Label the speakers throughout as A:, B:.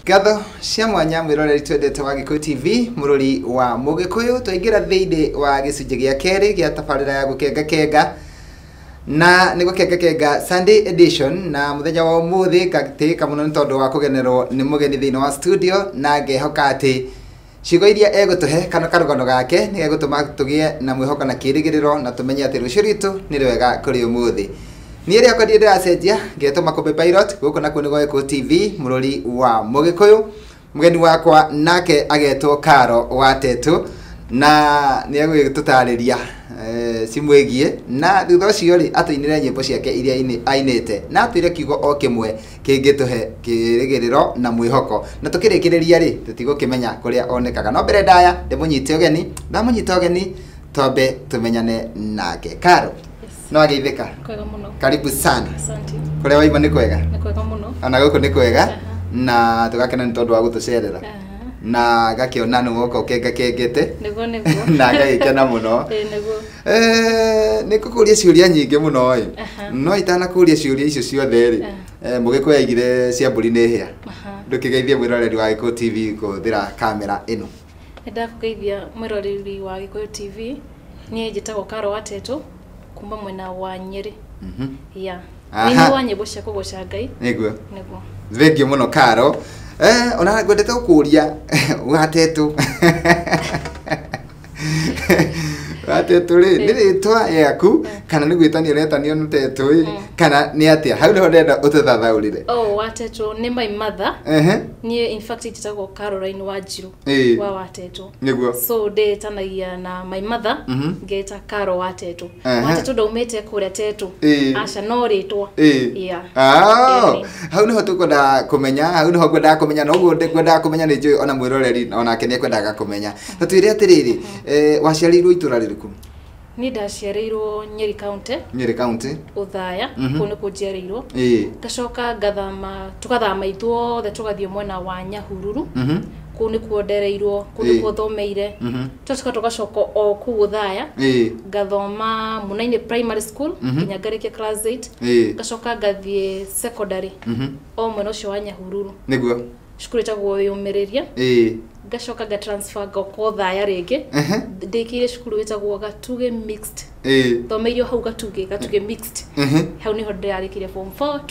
A: Gatho cia mwanya mwiroreri twendete wa Gikuyu TV mururi wa Mugikuyu twaingira thiini wa gicunji gia keri gia tabarira ya gukenga kenga na ni gukenga kenga Sunday edition na muthenya wa umuthi katika muno ni tondu wa kugenerwo ni mugeni thiini wa studio na ngehoka ati ciugo iria egutuhe kana karugano gake ni egutuma tugie na mwihoko na kirigiriro na tumenye ati rucio ritu ni rwega kuri umuthi. Ni ria kwa ndira acenjia ngetuma Kobe Pilot guko na kuni Gikuyu TV mururi wa Mugikuyu mugeni wakwa nake agetwo Karo Watetu na ni egututariria simwegie na thutha ucio ri atuinire nyimbo ciake iria ainite na atwire kiugo o kimwe kingituhe kirigiriro na mwihoko na tukirikiriria ri tutigukimenya kuria onekaga no mbere ndaya ndimunyite ogeni ndamunyite ogeni tobe tumenyane nake Karo. No ageithika.
B: Kwega muno.
A: Karibu sana.
B: Asante.
A: Kuria waima ni kwega?
B: Ni kwega muno.
A: Ana guku ni kwega? Na tugakena ni tondu wa gutucerera. Na gakiona nu goko kenga kengete.
B: Nego.
A: Na ngagikena muno.
B: Nego.
A: Ni kukuria ciuria nyingi muno oi. No itana kuria ciuria icio ciothe ri. Mugikuyu aigire cia mburi ni hia. Ndukigeithie mwiroreri wa Gikuyu TV kuthira kamera ino.
B: Ndakugeithia mwiroreri wa Gikuyu TV. Ni njitagwo Karo Watetu kumba mwena wa Nyeri. Ya. Ni wa nyimbo cia kugoca Ngai.
A: Niguo. Thengiũ muno Karo. Ona ngwendete gukuria Watetu. Watetu ri ni ritwa yaku kana ni gwitania retania nutetu kana ni atia hau ni ndenda ututhathaurire.
B: Oh, Watetu ni my mother. Ni in fact njitagwo Caroline Wanjiru wa Watetu.
A: Niguo.
B: So ndetanagia na my mother ngeta Karo Watetu. Watetu ndaumite kuria Tetu. Aca no ritwa. Yeah.
A: Hau ni ho tukwenda kumenya hau ni ho ngwenda kumenya no ngwenda kumenya ni njui ona mwiroreri ona kene kwendaga kumenya. Tatwire atiriri waciarirwo itura ririku?
B: Ni ndaciarirwo Nyeri County.
A: Nyeri County.
B: Uthaya kunu kujiarirwo. Gacoka gathama tugathama ithuothe tugathio mwena wa Nyahururu. Kunu kuondereirwo kunu kuthomeire. Tugacoka o ku Uthaya. Gathoma Munaine Primary School nginya ngarikia class 8. Gacoka gathie secondary. O mwena ucio wa Nyahururu.
A: Niguo.
B: Cukuru etagwo Yumiriria. Gacoka ga transfer goko Uthaya ringi. Ndikire cukuru etagwo Gatuge mixed. Thomeirio hau Gatuge mixed. Hau niho ndarikire form 4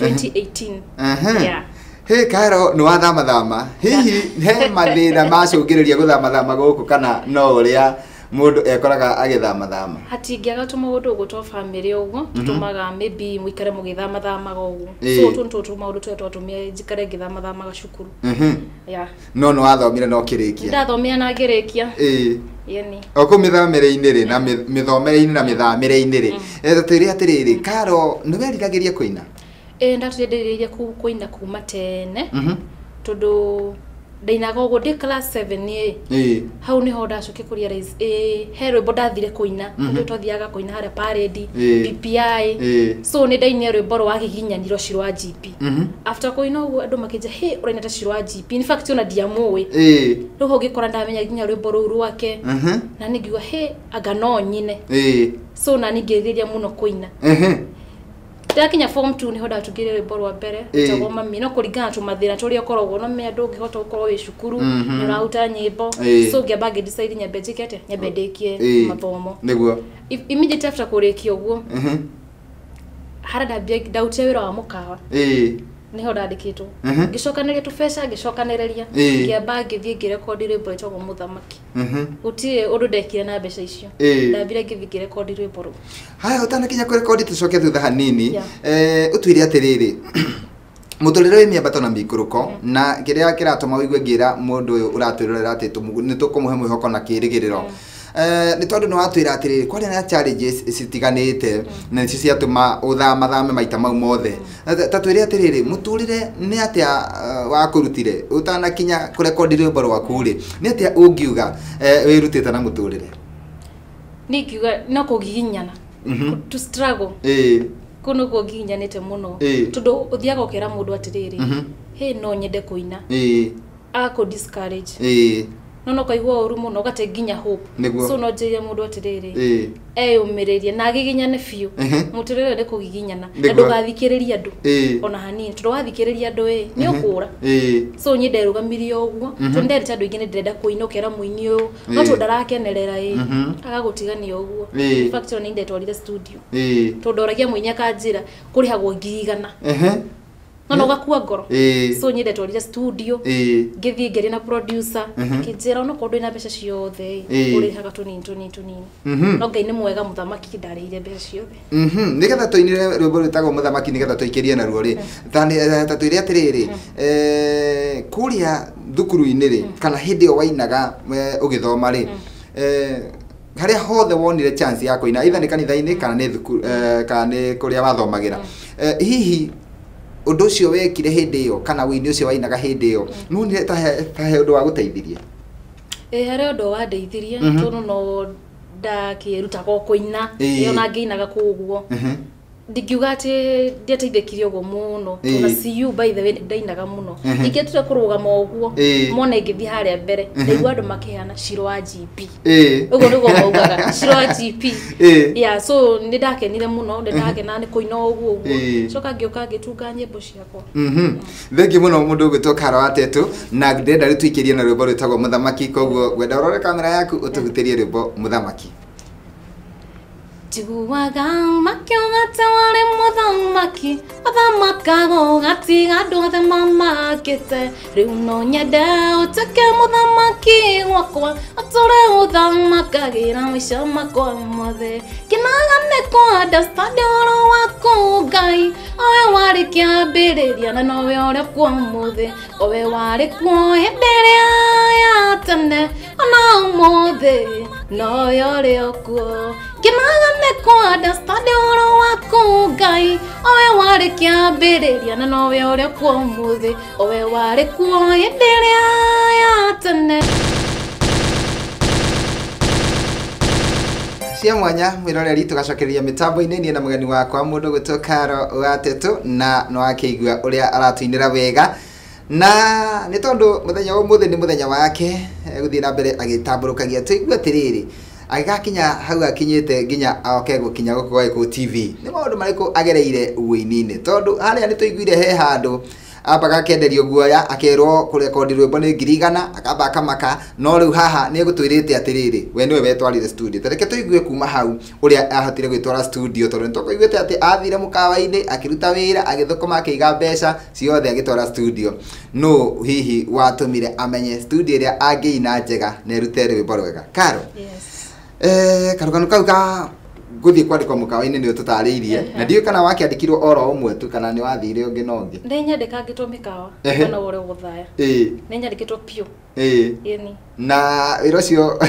B: 2018. Yeah.
A: Hey Karo no thama hihi he mathina macungiriria guthama guku kana no uria mundu ekoraga agithama
B: hatingiaga tumaundu gutwa family uguo tutumaga maybe muikare mugithama uguo so tuntu maundu twetumia njikare ngithama gacukuru. Yeah. No
A: wathomire no kirikia?
B: Ndathomia na ngirikia. Yani
A: oko mithamire-ini ri na mithomere-ini na mithamire-ini ri tatwire atiriri Karo ni weriragiria kuina?
B: Ndatwendereire kuina kuma tene tondu ndainaga uguo ndi class 7 hau niho ndacoke kuria rais he rwimbo ndathire kuina ndu twathiaga kuina haria parade PPI so ni ndainia rwimbo rwa giginyaniro cirwa GP after kuina uguo andu makinja he uraina ta cirwa GP in fact ona ndiamui ruho ngikora ndamenya ginya rwimbo ruu rwake na ningiuga he anga no nyine so na ningiriria muno kuina. Ndakinya form 2 niho ndatugire rwimbo rwa mbere tagwo mami no kuringana tumathira turia koragwo no me andu ngihota gukorwo wi cukuru ni rauta nyimbo so ngiamba ngidecide nyambe njikete nyambe ndikie mathomo
A: niguo
B: immediately after kurikia uguo hara ndambia ndautire wira wa mukawa niho ndandikitwo ngicokanĩria tũbeca ngicokanĩrĩria ngiamba ngithie ngirekondi rwimbo rwĩtagwo Muthamaki gutire undu ndekire na mbeca icio ndambire ngithie ngirekondi rwimbo rũu.
A: Haya utanakinya kurekondi tucoke thutha hanini utwire atiriri muturire wi miambato na mikuruko na kiria kiratuma wigue ngira mundu uyu uratwirorera ati ni tukumuhe mwihoko na kirigiriro ni tondu no atwira atiriri kwari na challenges citiganite na nicio ciatuma uthame maita mau mothe tatwire atiriri muturire ni atia wakurutire utanakinya kurekondi rwimbo rwaku ri ni atia ungiuga wirutite na muturire?
B: Ni kiuga no kugiginyana to struggle kuno kugiginyanite muno tondu uthiaga ukira mundu atiriri he no nyende kuina ako discourage no kaigua uru muno gate nginya hope so no njiria mundu atiriri umirerie na agiginyane biu mutirire ni kugiginyana na ndugathikiriria andu ona hanini tundu wathikiriria andu ni ukura so nyinde rugamirie uguo tunde rita andu ingi ni ndirenda kuinokera muini uyu no tundarakenerera agagutigania uguo in fact ni ninde twarire studio tundoragia muini akanjira kurihagwo 100 no gakua ngoro so nyinde twarire studio ngithie ngeri na producer kinjira no kondu ina mbeca ciothe urihaga tunini no ngai ni mwega muthamaki ndarire mbeca ciothe
A: nigetha toinire rwimbo rwitagwo muthamaki nigetha toikirie na ruo ri tatuire atiriri kuria thukuru-ini ri kana hindi yo wainaga ugithoma ri haria hothe wonire chance ya kuina either ni kanitha-ini kana ni thukuru kana ni kuria wathomagira hihi undu ucio wekire hindi yo kana wini ucio wainaga hindi yo no ni ta undu wa guteithirie
B: haria undu wa ndeithirie tondu no ndakiruta kuina iyo na ngiinaga kuguo ndikiuga ati ndiateithĩkire ũguo mũno tondũ CU by the way ndainaga mũno ingĩtire kũrũgama ũguo mona ingĩthiĩ harĩa mbere ndaigua andũ makĩhana Shiro wa GP ũguo nĩguo maugaga Shiro wa GP yeah so nĩ ndakenire mũno ndakena nĩ kũina ũguo coka ngĩũka ngĩtunga nyĩmbo ciakwa
A: thengi mũno mũndũ ũgwĩtwo Karo Atetu na ndĩrenda rĩu tũikĩrie na rwĩmbo rwĩtagwo Mũthamaki koguo ngwenda ũrore kamera yaku ũtũhutĩrie rwĩmbo Mũthamaki
B: Tiguaga makiuga te wari muthamaki athamakago gatiga andu othe mamakite riu no nyende utuike muthamaki gwakwa ature uthamagira maica makwa mothe kinaga ni ku understand oro waku Ngai owe wari kiambiriria na nowe uri kuo muthe owe wari kuo hindi iria ya tene ona umuthe nowe uri okuo kinaga ni ku understand oro waku Ngai owe wari kiambiriria na nowe uri kuo muthe owe wari kuo hindi iria ya tene
A: cia mwanya mwiroreri tugacokereria mitambo-ini nie na mugeni wakwa mundu gwitwo Karo Atetu na no akĩigua uria aratuinira wega na ni tondu muthenya umuthi ni muthenya wake guthii na mbere agitamburukagia tuigua atiriri agakinya hau akinyite nginya oke gukinya guko TV ni maundu mariku agereire uini-ini tondu haria ni tuiguire he handu abaga kenderio guoya akerwo kurekondi rwimbo ni 100 akamba akamaka no riu haha ni gutwirite atiriri we niwe wetwarire studio tareke tuigue kuma hau uria ahotire gwitwara studio tondu nitukuiguite ati athire mukawa-ini akiruta wira agithukuma akiiga mbeca ciothe agitwara studio no hihi watumire amenye studio iria angiina njega nerute rwimbo rwega Karo karugano kau ka guthii kwandikwa mukawa-ini ni tutariirie na ndiyo kana wakiandikirwo oro umwe tu kana ni wathire ungi no ungi
B: ndi nyandikangitwo mikawa kana ore guthaya ni nyandikitwo pio yeni
A: na wira ucio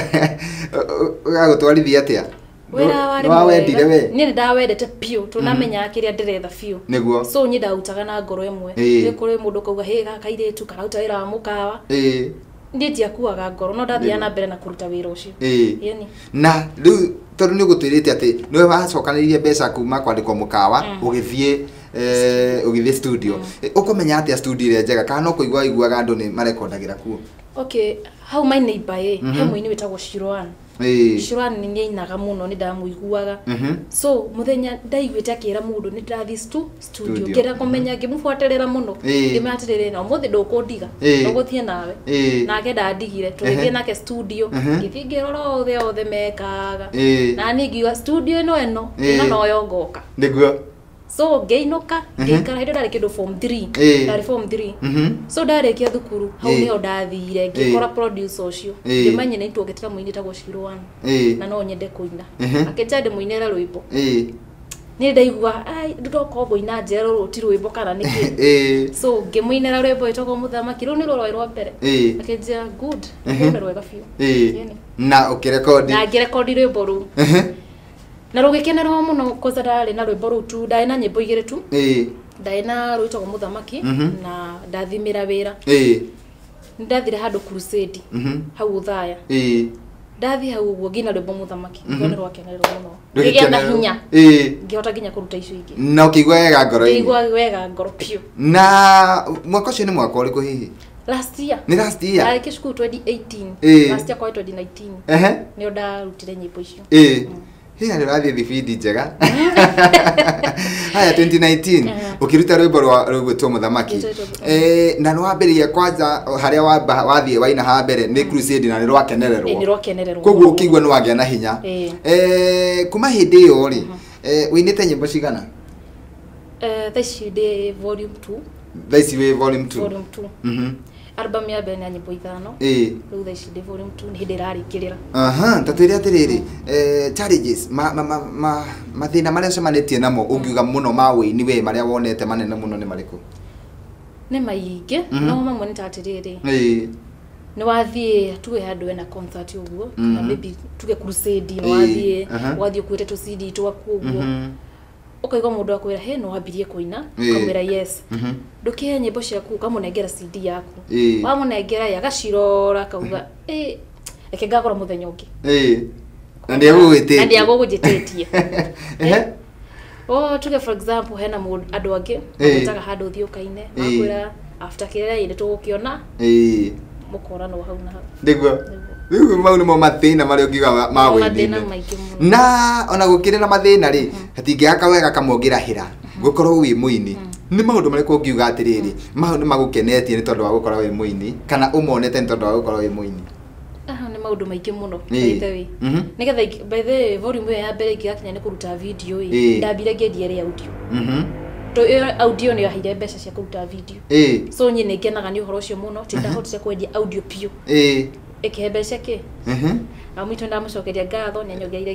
A: ugagutwarithia atia
B: wira wari
A: wendire we
B: ni ndawendete pio tunamenya kiria ndiretha pio
A: niguo
B: so nyi ndautaga na ngoro imwe ni kuri mundu kauga higa kairitu kana uta wira wa mukawa nditi akuaga ngoro no ndathia na mbere na kuruta wira ucio yeni
A: na riu tondu ni gutwirite ati niwe wacokanirie mbeca kuma kwandikwo mukawa ugithie ugithie studio ukumenya atia studio ire njega kana no kuigua iguaga andu ni marekondagira kuo
B: okay how my neighbor he muini witagwo Shiroan Shiroan ni nyainaga muno ni ndamuiguaga so muthenya ndaiguite akira mundu ni ndathi studio ngera kumenya ngimufuaterera muno ngimatirire no muthi ndukundiga no guthie nawe nake ndandigire tugithie nake studio ngithie ngirora othe mekaga na ni ngiuga studio ino no yongoka
A: niguo
B: so ngeinuka ngikara hindu ndari kindu form 3 ndari form 3 so ndarikia thukuru hau niho ndathire ngikora producer ucio ngimenye ni tugetera muini tagwo Shiroan na no nyende kuina akenja ndi muinera rwimbo ni ndaigua ai ndoko guina njero ruti rwimbo kana niki so ngimuinera rwimbo itagwo Muthamaki ru ni rwoi rwa mbere akenja good ni rwega fiu
A: na ukirekondi
B: na ngirekondi rwimbo ru na rugikenera muno koza ndari na rwimbo ru tu ndari na nyimbo igire tu ndari na rwitagwo Muthamaki na ndathimira wira ndathire handu crusade hau uthaya ndathi hau uguo ngina rwimbo Muthamaki ngone rwakenererwo muno ngigia na hinya ngihota nginya kuruta icio ingi
A: na ukigwa wega ngoro
B: ngigwa wega ngoro pio
A: na mwaka ucio ni mwaka uriku hihi
B: last year
A: ni last year
B: ari kishukuru 2018 last year kwa 2019 ni oda rutire nyimbo icio
A: hia ni rathi thibidi njega haya 2019 ukiruta rwimbo rwa gwitwo Muthamaki na no wambiriria kwanza haria wathie waina ha mbere ni crusade na ni rwakenererwo koguo ukigwa no wagia na hinya kuma hindi yo ri winite nyimbo cigana
B: this day volume 2
A: this way volume
B: 2 album ya mbere na nyimbo 5 riu this day volume 2 ni hindi rarikirira
A: tatwire atiriri challenges mathina maria cemanitie namo ungiuga muno ma wini we maria wonete manene muno ni mariku
B: ni maingi no mamwe ni tatiriri ni wathie tuwe handwe na concert uguo na maybe tuge crusade no wathie kuite tu CD twaku uguo ukaigwa mundu akwira he no wambirie kuina kamera yes ndukie nyimbo ciaku kamunengera CD yaku wamunengera yagacirora kauga eke ngakora muthenya ungi
A: na ndia
B: gugujitetie tuge for example hena mundu andu angi amutaga handu thiukaine akwira after kirera inde tugukiona mukora no hau na
A: ndigwa riu mau ni mo mathina maria ungiga ma wendine na ona gukirira mathina ri hatingiaka wega kamongerahira gukorwo wi muini ni maundu mariko ungiuga atiriri mau ni magukenetie ni tondu wa gukorwo wi muini kana umonete ni tondu wa gukorwo wi muini
B: ni maundu maingi muno baithawi nigetha by the volume ya mbere ikigakinya ni kuruta video ndambire ngendie ri audio to audio ni yahire mbeca cia kuruta video so nyine ngenaga ni uhoro ucio muno tindahotire kwendia audio pio eke mbeca ki amwito ndamucokeria ngatho ni anyongeire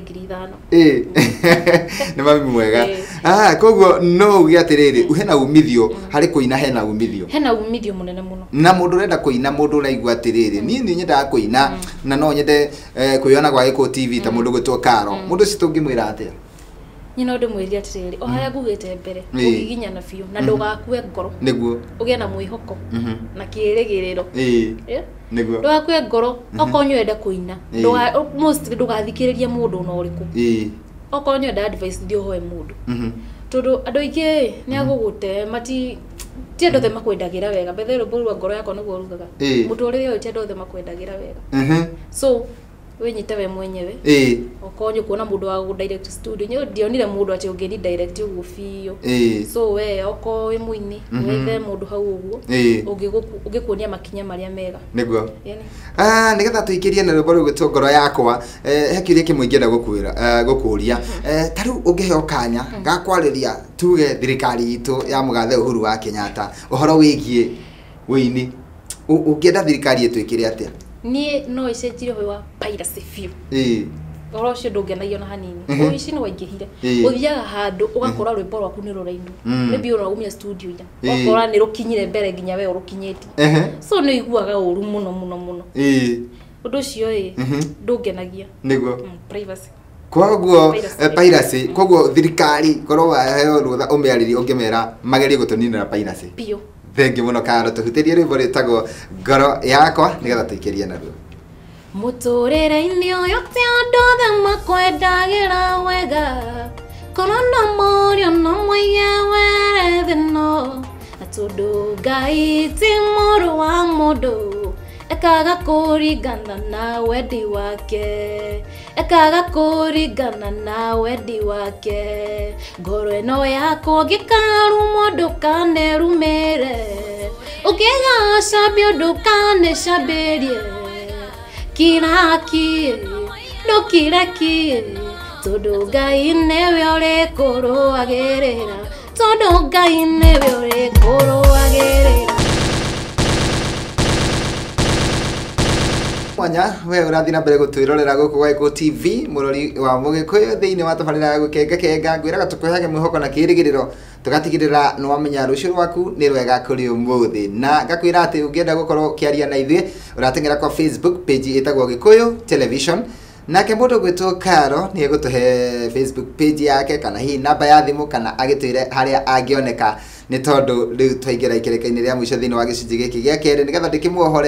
B: 5,000
A: ni mami mwega koguo no ugi atiriri uhena umithio hari kuina hena umithio
B: munene muno
A: na mundu renda kuina mundu uraigua atiriri ni nyendaga kuina na no nyende kuiona gwa Gikuyu TV ta mundu gwitwo Karo mundu citungimwira atia
B: nyina ndu mwiri atiriri o haria ngugite mbere ugiginya na fiu na ndugakue ngoro
A: niguo
B: ugie na mwihoko na kirigiriro
A: niguo
B: ndugakue ngoro okonyo enda kuina ndugathikiriria mundu no uriku okonyo enda advice ndio hoe mundu tondu andu aingi ni agugute mati tiendo the makwendagira wega bethero borwa ngoro yako niguo rugaga muturire uyu tiendo the makwendagira wega so wenyite we mwenyewe okonyo kuona mundu wa direct studio nyo ndionire mundu ati ungeni direct uguo fio so we oko we muini wethe mundu hau uguo ungikuonia makinya maria mega
A: niguo nigetha tuikirie na rwimbo rwitwo ngoro yakwa hekirie kimwe ngenda gukuria tariu ungiheo kanya gakwariria tuge thirikari itu ya mugathe Uhuru wa Kenyatta uhoro wigie wini ungienda thirikari itwikire atia
B: ni no icenjire wa piracy few oro cio ndungenagia na hanini ici ni waingihire uthiaga handu ugakora rwimbo rwaku ni ruraindu maybe uraumia studio ira ukora ni rukinyire mbere nginya we urukinyeti so no iguaga uru muno undu cio ndungenagia
A: niguo
B: privacy
A: koguo piracy koguo thirikari korwo heo rutha umeariri ungimera magerie gutuninira piracy
B: pio
A: thengi muno Karo tuhutirie rwimbo rwitagwo ngoro yakwa nigetha tuikirie naruo
B: muturire-ini uyu ti andu othe makwendagira wega korwo no morio no moige were thino na tondu Ngai ti muru wa mundu ekaga kuringana na wendi wake ngoro ino yakwa ngikarumo ndukanerumire ukigacambia ndukaneshambirie kirakie ndukirekie tondu Ngai niwe urikuruagirira
A: mwanya we urathi na mbere gutwirorera guku gwa Gikuyu TV murori wa Mugikuyu thiini wa tabarira ya gukenga ngwiraga tukwihage mwihoko na kirigiriro tugatigirira no wamenya rucio rwaku ni rwega kuri umuthi na ngakwira ati ungienda gukorwo kiaria na ithuĩ uratengera kwa Facebook page itagwo Gikuyu Television nake mundu gwitwo Karo ni egutuhe Facebook page yake kana hi namba ya thimu kana agitwire haria angioneka ni tondu riu twaingira ikereka-ini ria mwisho thiini wa gicunji giki gia keri nigetha ndikimuohore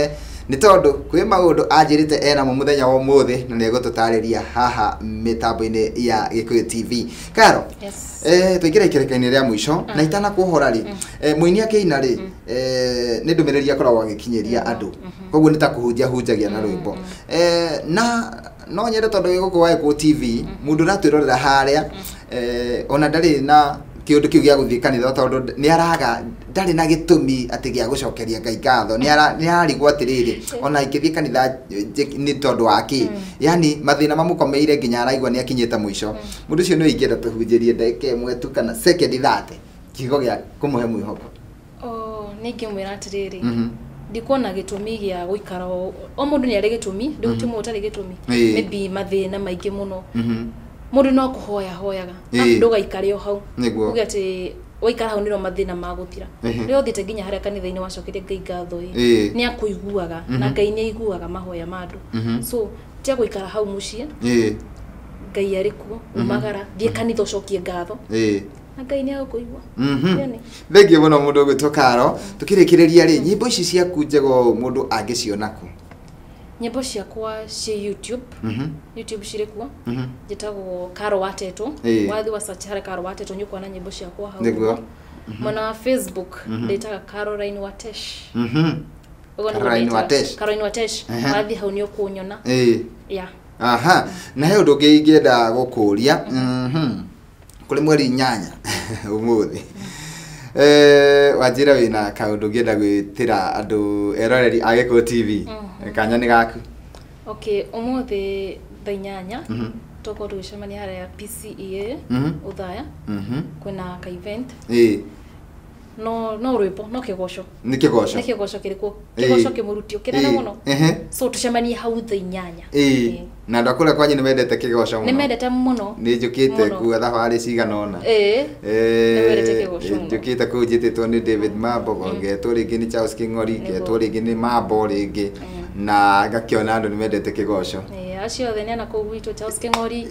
A: nĩ tondũ kwĩ maũndũ anjĩrĩte ena mo mũthenya wa ũmũthĩ na nĩ egũtũtarĩria haha mĩtambo-inĩ ya Gĩkũyũ TV. Karo, tũingĩra ikereka-inĩ rĩa mũico na itanakuohora rĩ, mũini akĩina rĩ, nĩ ndũmĩrĩri akoragwo agĩkinyĩria andũ, koguo nĩ ta kũhunjagia na rwĩmbo. Na no nyende tondũ gĩgũkũ wa Gĩkũyũ TV mũndũ ũratwĩrorera harĩa ona ndarĩ na kĩũndũ kĩu gĩa gũthiĩ kanitha tondũ nĩ araga ndarĩ na gĩtũmi atĩ gĩa gũcokeria Ngai ngatho, nĩ ararigwo atĩrĩrĩ ona ingĩthiĩ kanitha nĩ tondũ wa kĩ, yani mathĩna mamũkomeire nginya araigua nĩ akinyĩte mũico. Mũndũ ũcio nĩ ingĩenda tũhunjĩrie ndagĩka ĩmwe tu kana second 30 kiugo gĩa kũmũhe mwĩhoko.
B: Nĩ ingĩmwĩra atĩrĩrĩ, ndikuona gĩtũmi gĩa gũikara o mũndũ nĩ arĩ gĩtũmi, ndĩgũtimo ũtarĩ gĩtũmi, maybe mathĩna maingĩ mũno. Mũndũ no kũhoya hoyaga, ndũgaikare o hau. Uge atĩ waikara hau nĩro mathĩna magũthira. Rĩrĩa ũthiĩte nginya harĩa kanitha-inĩ wacokeria Ngai ngatho nĩ akũiguaga na Ngai nĩ aiguaga mahoya ma andũ. So tia gũikara hau mũciĩ, Ngai arĩ kuo, umagara thiĩ kanitha ũcokie ngatho na Ngai nĩ agũkũigua.
A: Thengiũ mũno mũndũ ũgwĩtwo Karo. Tũkĩrĩkĩrĩria rĩ, nyĩmbo ici ciaku njega mũndũ angĩciona kũ?
B: Nyĩmbo ciakwa cia YouTube, YouTube cirĩ kuo, njĩtagwo Karo Wateto. Wathiĩ wa search harĩa Karo Wateto nĩ ũkuona nyĩmbo ciakwa hau.
A: Nĩguo.
B: Mwena wa Facebook ndĩtaga Caroline Watesh.
A: Caroline Watesh.
B: Caroline Watesh. Wathiĩ hau nĩ ũkũnyona. Yeah.
A: Aha, na he ũndũ ũngĩ ingĩenda gũkũria, kũrĩ mweri 8 ũmũthĩ. Wanjĩra wĩna kaũndũ ngĩenda gwĩtĩra andũ eroreri a Gĩkũyũ TV. Kanya nĩ gaku.
B: Okay, ũmũthĩ thaa 8 tũkorwo tũgĩcemania harĩa PCEA Uthaya. Kwĩna ka event. No rwĩmbo, no kĩgoco.
A: Nĩ kĩgoco.
B: Nĩ kĩgoco kĩrĩkũ? Kĩgoco kĩmũrutio kĩnene mũno. So tũcemanie hau thaa 8.
A: Na andũ akũrĩa kwanyu nĩ mendete kĩgoco mũno.
B: Nĩ mendete mũno.
A: Nĩ njũkĩte kuo thabarĩ cigana ũna.
B: Nĩ mendete kĩgoco mũno.
A: Njũkĩte kũu njĩtĩtwo nĩ David Mambo, ngetwo rĩngĩ nĩ Charles King'ori, ngetwo rĩngĩ nĩ Mambo rĩngĩ, na ngakĩona andũ nĩ mendete kĩgoco.
B: Acio othe nĩ ana kũu gwitũ Charles King'ori.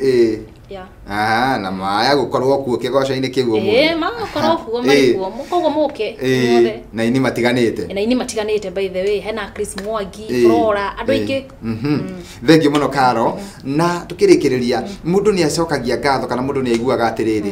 A: Na maya gũkorwo kuo kĩgoco-inĩ kĩu ũmũthĩ.
B: Magakorwo kuo marĩ kuo, koguo mũke muothe.
A: Na ini matiganĩte.
B: Na ini matiganĩte by the way, hena Chris Mwangi, Flora, andũ aingĩ.
A: Thengiũ mũno Karo. Na tũkĩrĩkĩrĩria mũndũ nĩ acokagia ngatho kana mũndũ nĩ aiguaga atĩrĩrĩ,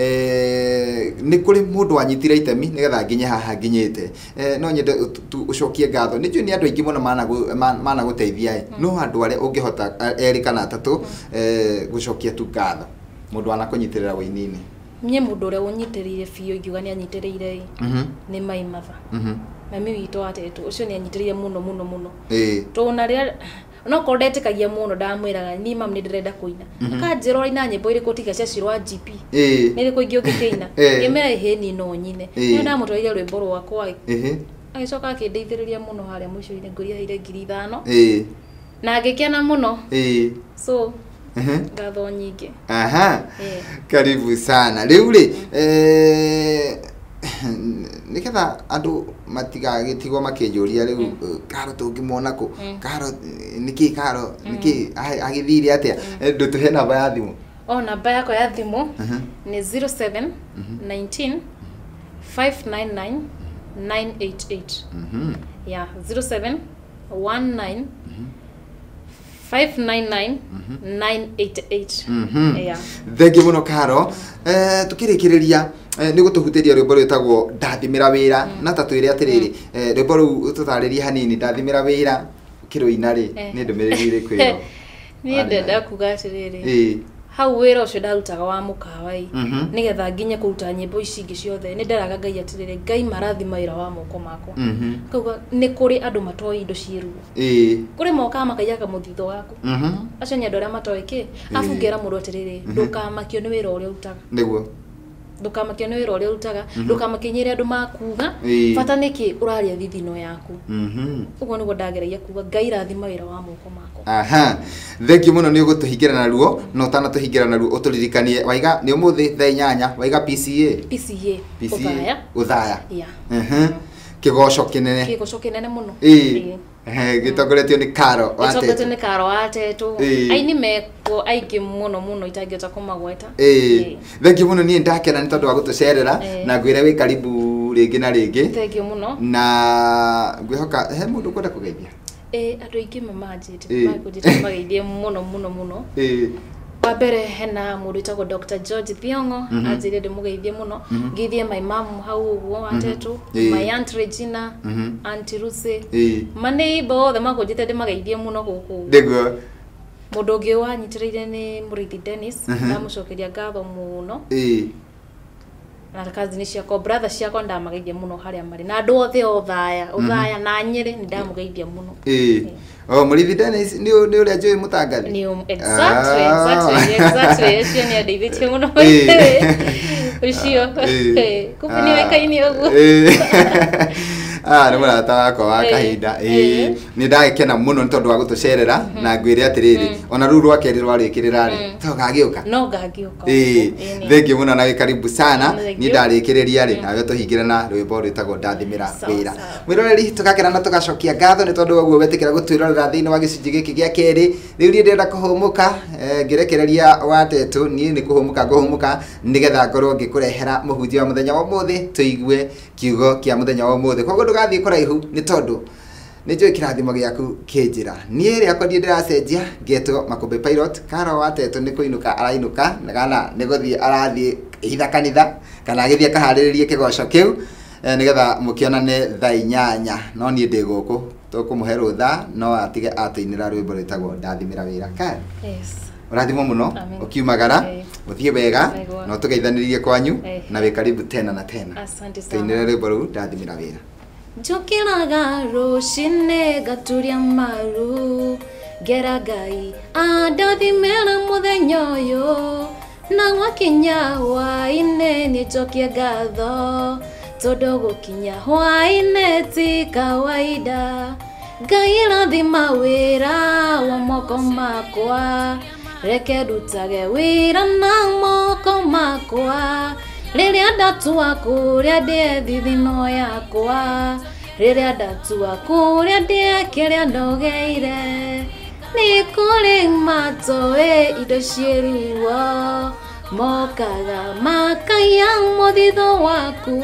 A: nĩ kũrĩ mũndũ wanyitire itemi nĩgetha nginye haha nginyĩte. No nyende ũcokie ngatho. Nĩ njũĩ nĩ andũ aingĩ mũno managũteithia, no andũ arĩa ũngĩhota erĩ kana atatũ gũcokia tu ngatho mũndũ anakũnyitĩrĩra wĩini-inĩ.
B: Niĩ mũndũ ũrĩa ũnyitĩrĩire biũ ingiuga nĩ anyitĩrĩire nĩ Mai Matha. Mami witũ Wateto ũcio nĩ anyitĩrĩire mũno mũno mũno. Tũna rĩrĩa no korwo ndetĩkagia mũno ndamwĩraga niĩ mamu nĩ ndĩrenda kũina. Akanjĩra ũraina nyĩmbo irĩkũ tiga cia cirwa GP. Nĩ irĩkũ ingĩ ũngĩkĩina. Ngĩmera hĩni no nyine. Nĩ ndamũtwarire rwĩmbo rwakwa. Agĩcoka akĩndeithĩrĩria mũno harĩa mũico-inĩ ngũriaheire 5,000. Na ngĩkena mũno. So ngatho nyingĩ.
A: Karibu sana. Rĩu rĩ, nĩgetha andũ matigagĩtigwo makĩnjũria rĩu Karo tũngĩmwona kũ, Karo nĩkĩ, Karo nĩkĩ agĩthire atĩa, ndũtũhe namba ya thimũ.
B: Namba yakwa ya thimũ nĩ 07 19 599 988. 07 19 599 988.
A: Thengiũ mũno Karo. Tũkĩrĩkĩrĩria nĩ gũtũhutĩria rwĩmbo rwĩtagwo Ndathimĩra Wĩra, na ta twĩre atĩrĩrĩ, rwĩmbo rũu tũtarĩrie hanini Ndathimĩra Wĩra kĩrũina rĩ nĩ ndũmĩrĩri ĩrĩkũ ĩyo?
B: Niĩ ndenda kuga atĩrĩrĩ, hau wĩra ũcio ndarutaga wa mũkawa-ĩ nĩgetha nginye kũruta nyĩmbo ici ingĩ ciothe nĩ nderaga Ngai atĩrĩrĩ, Ngai marathima wĩra wa moko makwa. Kauga nĩ kũrĩ andũ matoĩ indo ciĩruo, kũrĩ mokaga makaiyaga mũthitho waku, acio nĩ andũ arĩa matoĩ kĩ, afu ngera mũndũ atĩrĩrĩ, ndũkamakio nĩ wĩra ũrĩa ũrutaga. Nĩguo ndũkamakio nĩ wĩra ũrĩa ũrutaga, ndũkamakinyĩre andũ makuga bata nĩkĩ ũraria thithino yaku. Ũguo nĩguo ndageragia kuga Ngai rathima wĩra wa moko makwa.
A: Thengiũ mũno nĩ ũgũtũhingĩra naruo, no ũtanatũhingĩra naruo ũtũririkanie Waiga nĩ ũmũthĩ thaa 8 Waiga PCA Uthaya. Kĩgoco kĩnene mũno. Gĩtongoretio nĩ Karo Wateto.
B: Gĩtongoretio nĩ Karo Wateto. Aini meko aingĩ mũno mũno itangĩhota kũmagweta.
A: Thengiũ mũno niĩ ndakena nĩ tondũ wa gũtũcerera na ngwĩre wĩ karibu rĩngĩ na rĩngĩ.
B: Thengiũ mũno.
A: Na ngwĩhoka he mũndũ ũkwenda kũgeithia.
B: Andũ aingĩ mamanjĩte makũnjĩte mageithie mũno wa mbere hena mũndũ wĩtagwo Dr. George Thiongo anjĩrire ndĩmũgeithie mũno ngithie my mom hau ũguo Watetu my aunt Regina auntie Lucy maneighbor othe makũnjĩte ndĩmageithie mũno gũkũ
A: ndiguo
B: mũndũ ũngĩ wanyitĩrĩire nĩ Mũrĩithi Dennis ndamũcokeria ngatho mũno na cousin ciakwa brother ciakwa ndamageithia mũno harĩa marĩ na andũ othe ũthaya na Nyĩrĩ ndamugeithia mũno Mũrĩithi Dennis nĩ ũrĩa njũĩ mũtangathi nĩ exactly ũcio nĩ andeithĩtie mũno ũcio kumbe nĩ wekaine ũguo
A: nĩ mũrata wakwa wa kahinda nĩ ndagĩkena mũno nĩ tondũ wa gũtũcerera na ngwĩre atĩrĩrĩ ona rĩu rwa kerĩ rwarĩkĩrĩra rĩ to gagĩũka
B: no gagĩũka
A: thengiũ mũno na gĩkaribu sana nĩ ndarĩkĩrĩria rĩ nawe tũhingĩre na rwĩmbo rwĩtagwo ndathimĩra wĩra mwĩroreri tũgakena na tũgacokia ngatho nĩ tondũ waguo wetĩkĩra gũtwĩrorera thĩinĩ wa gĩcunjĩ gĩkĩ gĩa kerĩ rĩu niĩ ndĩrenda kũhũmũka ngĩrekereria Watetu niĩ nĩ kũhũmũka ngũhũmũka nĩgetha ngorwo ngĩkũrehera mũhunjia wa mũthenya wa ũmũthĩ tũigue kiugo kĩa mũthenya wa ũmũthĩ koguo ndũgathiĩ kũraihu nĩ tondũ nĩ njũĩ kĩrathimo gĩaku kĩnjĩra niĩ rĩakwa ndiĩ ndĩracenjia ngetwo Makũmbĩ Pilot Karo Watetu nĩ kũinũka arainũka kana nĩ gũthiĩ arathiĩ hitha kanitha kana agĩthiĩ akaharĩrĩrie kĩgoco kĩu nĩgetha mũkĩonane thaa 8 no niĩ ndĩ gũkũ tũkũmũhe rũtha no atige atũinĩra rwĩmbo rwĩtagwo ndathimĩra wĩra Karo ũrathimwo mũno ũkiumagara ũthiĩ wega na ũtũgeithanĩrie kwanyu na wĩ karibu tena na tena tũinĩre rwĩmbo rũu ndathimĩra wĩra
B: njũkĩraga rũcinĩ ngaturia maru ngera Ngai andathimĩra mũthenya ũyũ na gwakinya hwaĩ-inĩ nĩ njokie ngatho tondũ gũkinya hwaĩ-inĩ ti kawaida Ngai rathima wĩra wa moko makwa reke ndutage wĩra na moko makwa rĩrĩa ndatua kũrĩa ndĩe thithino yakwa rĩrĩa ndatua kũrĩa ndĩe kĩrĩa ndogeire nĩ kũrĩ matũĩ indo ciĩruo mokaga makaiya mũthitho waku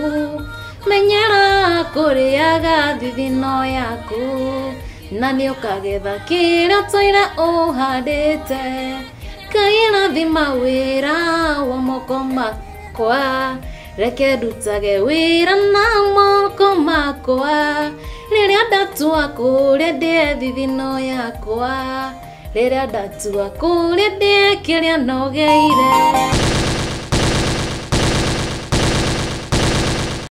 B: menyera kũrĩaga thithino yaku na nĩ ũkagetha kĩrĩa tũire ũhandĩte Ngai rathima wĩra wa moko makwa reke ndutage wĩra na moko makwa rĩrĩa ndatua kũrĩa ndĩe thithino yakwa rĩrĩa ndatua kũrĩa ndĩe kĩrĩa nogeire